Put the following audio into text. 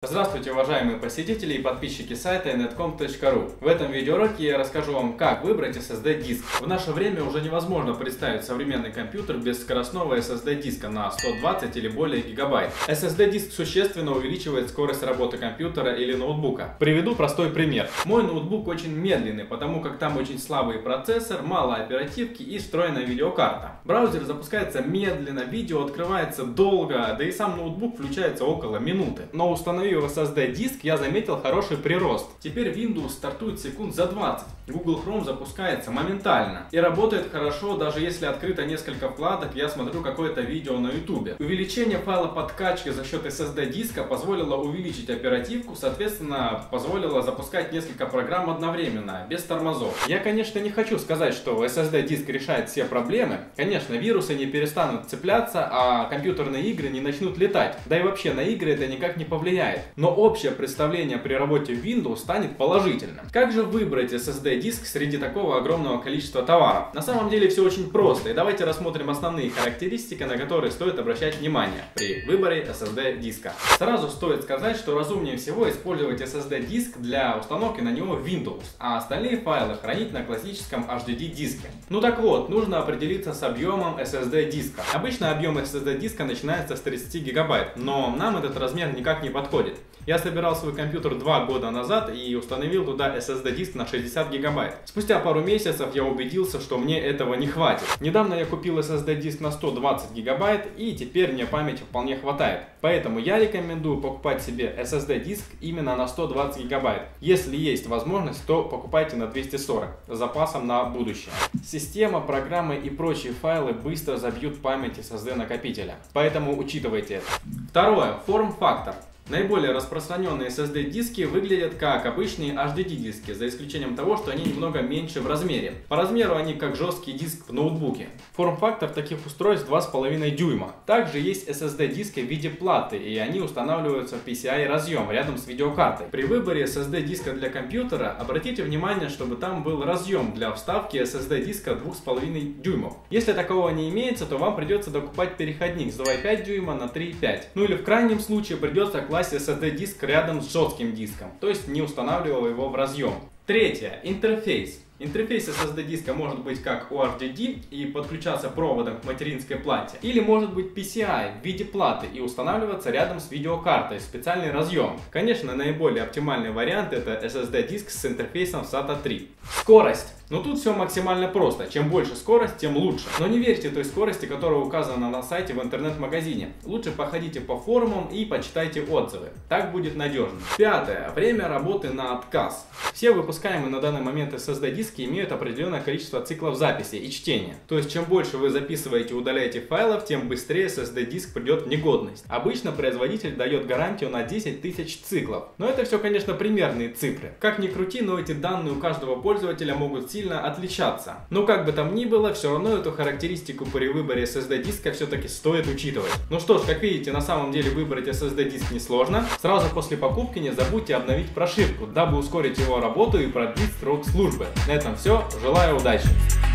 Здравствуйте, уважаемые посетители и подписчики сайта netcom.ru. В этом видеоуроке я расскажу вам, как выбрать SSD-диск. В наше время уже невозможно представить современный компьютер без скоростного SSD-диска на 120 или более гигабайт. SSD-диск существенно увеличивает скорость работы компьютера или ноутбука. Приведу простой пример. Мой ноутбук очень медленный, потому как там очень слабый процессор, мало оперативки и встроенная видеокарта. Браузер запускается медленно, видео открывается долго, да и сам ноутбук включается около минуты. Но установив SSD-диск, я заметил хороший прирост. Теперь Windows стартует секунд за 20. Google Chrome запускается моментально. И работает хорошо, даже если открыто несколько вкладок, я смотрю какое-то видео на YouTube. Увеличение файла подкачки за счет SSD-диска позволило увеличить оперативку, соответственно, позволило запускать несколько программ одновременно, без тормозов. Я, конечно, не хочу сказать, что SSD-диск решает все проблемы. Конечно, вирусы не перестанут цепляться, а компьютерные игры не начнут летать. Да и вообще на игры это никак не повлияет. Но общее представление при работе Windows станет положительным. Как же выбрать SSD-диск среди такого огромного количества товаров? На самом деле все очень просто, и давайте рассмотрим основные характеристики, на которые стоит обращать внимание при выборе SSD-диска. Сразу стоит сказать, что разумнее всего использовать SSD-диск для установки на него Windows, а остальные файлы хранить на классическом HDD-диске. Ну так вот, нужно определиться с объемом SSD-диска. Обычно объем SSD-диска начинается с 30 гигабайт, но нам этот размер никак не подходит. Я собирал свой компьютер 2 года назад и установил туда SSD-диск на 60 гигабайт. Спустя пару месяцев я убедился, что мне этого не хватит. Недавно я купил SSD-диск на 120 гигабайт и теперь мне памяти вполне хватает. Поэтому я рекомендую покупать себе SSD-диск именно на 120 гигабайт. Если есть возможность, то покупайте на 240 с запасом на будущее. Система, программы и прочие файлы быстро забьют память SSD накопителя. Поэтому учитывайте это. Второе. Форм-фактор. Наиболее распространенные SSD-диски выглядят как обычные HDD-диски, за исключением того, что они немного меньше в размере. По размеру они как жесткий диск в ноутбуке. Форм-фактор таких устройств 2,5 дюйма. Также есть SSD-диски в виде платы, и они устанавливаются в PCI-разъем рядом с видеокартой. При выборе SSD-диска для компьютера обратите внимание, чтобы там был разъем для вставки SSD-диска 2,5 дюймов. Если такого не имеется, то вам придется докупать переходник с 2,5 дюйма на 3,5. Ну или в крайнем случае придется класть SSD-диск рядом с жестким диском, то есть не устанавливая его в разъем. Третье. Интерфейс. Интерфейс SSD-диска может быть как UHDD и подключаться проводом к материнской плате, или может быть PCI в виде платы и устанавливаться рядом с видеокартой в специальный разъем. Конечно, наиболее оптимальный вариант это SSD-диск с интерфейсом SATA 3. Скорость. Но тут все максимально просто. Чем больше скорость, тем лучше. Но не верьте той скорости, которая указана на сайте в интернет-магазине. Лучше походите по форумам и почитайте отзывы. Так будет надежно. Пятое. Время работы на отказ. Все выпускаемые на данный момент SSD-диски имеют определенное количество циклов записи и чтения. То есть, чем больше вы записываете и удаляете файлов, тем быстрее SSD-диск придет в негодность. Обычно производитель дает гарантию на 10 тысяч циклов. Но это все, конечно, примерные цифры. Как ни крути, но эти данные у каждого пользователя могут сильно отличаться. Но как бы там ни было, все равно эту характеристику при выборе SSD-диска все-таки стоит учитывать. Ну что ж, как видите, на самом деле выбрать SSD-диск несложно. Сразу после покупки не забудьте обновить прошивку, дабы ускорить его работу и продлить срок службы. На этом все. Желаю удачи!